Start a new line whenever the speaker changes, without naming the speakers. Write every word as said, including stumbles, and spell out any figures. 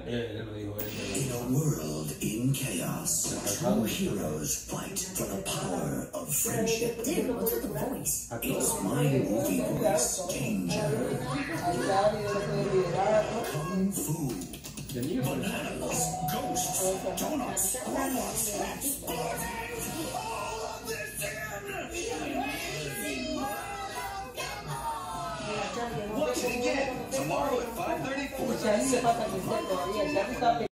In a world in chaos, two heroes fight for the power of friendship.
Dude, what's with the voice?
It's my movie voice, Danger. Kung Fu. Bananas, ghosts, donuts, robots, rats, blood. All of this in! Watch it again tomorrow at five thirty-four.